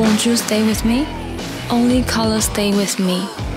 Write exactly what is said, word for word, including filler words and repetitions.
Won't you stay with me? Only colors stay with me.